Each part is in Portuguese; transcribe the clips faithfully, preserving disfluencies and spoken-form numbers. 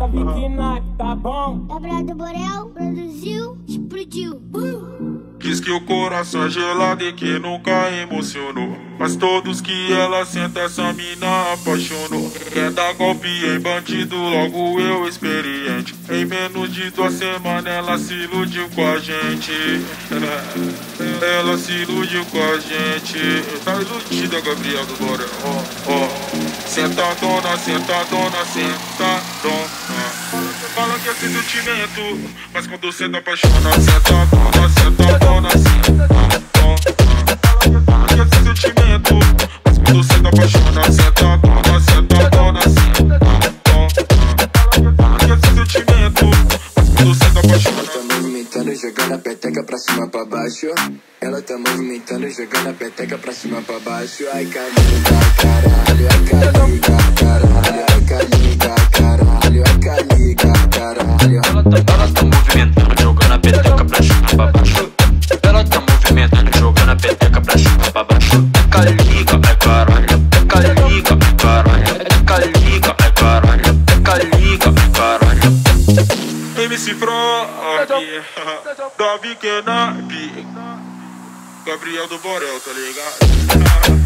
Davi Knack, tá bom? Gabriel do Borel produziu, explodiu. Uh! Diz que o coração é gelado e que nunca emocionou, mas todos que ela senta essa mina apaixonou. Quer dar golpe em bandido, logo eu experiente. Em menos de duas semanas ela se iludiu com a gente. Ela se iludiu com a gente. Tá iludida, Gabriel do Borel. Ó, ó. Sentadona, sentadona, sentadona. Fala que é sem sentimento, mas quando cê tá apaixonado, sentadona, sentadona, sentadona. Fala que é sem sentimento, mas quando cê tá apaixonado, sentadona, sentadona, sentadona. Fala que é sem sentimento, mas quando cê tá apaixonado. Ela tá movimentando, jogando a peteca pra cima pra baixo. Ela tá movimentando, jogando a peteca pra cima pra baixo. Ai, caliga, caralho, ai, caliga, caralho, ai, caliga, caralho, ai, caliga, caralho. Ela tá, ela tá movimentando, jogando a peteca pra cima pra baixo. Ela tá movimentando, jogando a peteca pra cima pra baixo. É caliga, é caralho, é caliga, é caralho, é caliga, é caralho, é caliga, é caralho. M C Frog, Davi Knack, Gabriel do Borel, tá ligado?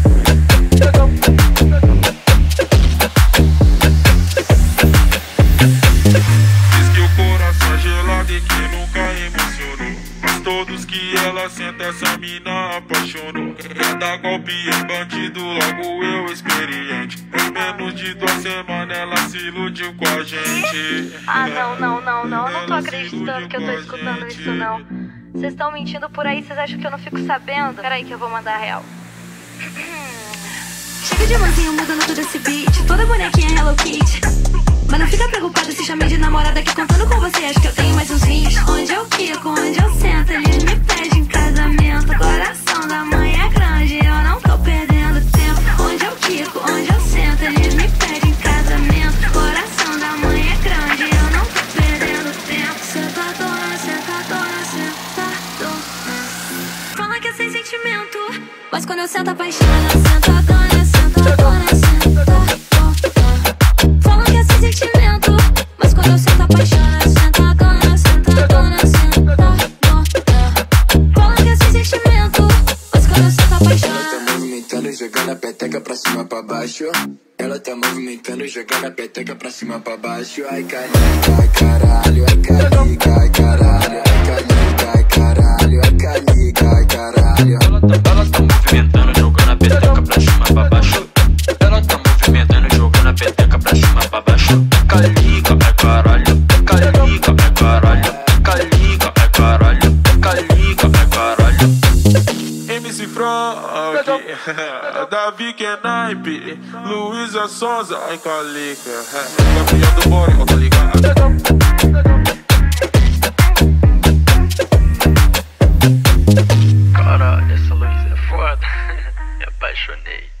Diz que o coração é gelado e que nunca emocionou, mas todos que ela senta essa mina apaixonou. Quer dar golpe em bandido, logo eu experiente. Em menos de duas semanas ela se iludiu com a gente. Ah, não, não, não, não, eu não tô acreditando que eu tô escutando isso, não. Vocês estão mentindo por aí, vocês acham que eu não fico sabendo? Peraí que eu vou mandar a real. Chega de amorzinho mudando todo esse beat, toda bonequinha Hello Kitty. Mas não fica preocupado se chamei de namorada, que contando com você acho que eu tenho mais uns vinte. Onde eu quico, onde eu sento, eles me pedem em casamento. Coração da mãe é grande, eu não tô perdendo tempo. Onde eu quico, onde eu sento, eles me pedem em casamento. Coração da mãe é grande, eu não tô perdendo tempo. Sentadona, sentadona, sentadona. Fala que é sem sentimento, mas quando eu sento apaixona. Sentadona, sentadona, sentadona. Fala que é sem sentimento, mas quando eu sento apaixona. Sentadona, sentadona, sentadona. Fala que é sem sentimento, mas quando eu sento apaixona. Ela tá movimentando, jogando a peteca pra cima pra baixo. Ela tá movimentando, jogando a peteca pra cima pra baixo. Ai, caliga, ai, caralho, ai, caliga, ai, caralho, ai, caliga, ai, caralho, ai, caliga, ai, caralho. Ela tá, ela tá movimentando, jogando a peteca pra cima pra baixo. Ela tá movimentando, jogando a peteca pra cima pra baixo. É caliga, é caralho, é caliga, é caralho, é caliga, é caralho, é caliga, é caralho. M C Frog, Davi Knack, Luísa Sonza, ai calica, Gabriel do Borel, tá ligado? Caralho, essa Luísa é foda. Me apaixonei.